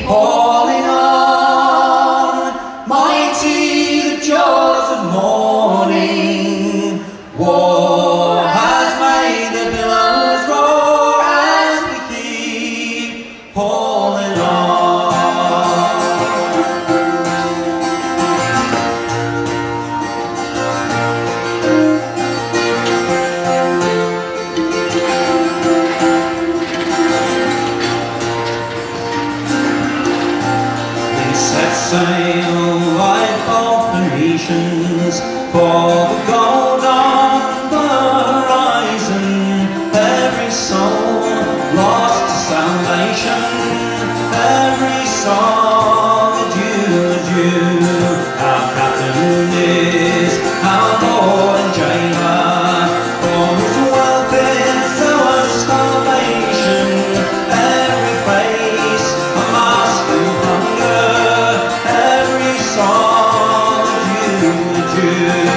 hauling on, mighty the jaws of morning. War has made the billows roar as we keep hauling on. Set sail like all Phoenicians for the gold on the horizon. Every soul lost to salvation, every soul due. Our captain is our Lord and jailer, for his wealth is our salvation. Every face a mask of hunger, every song you.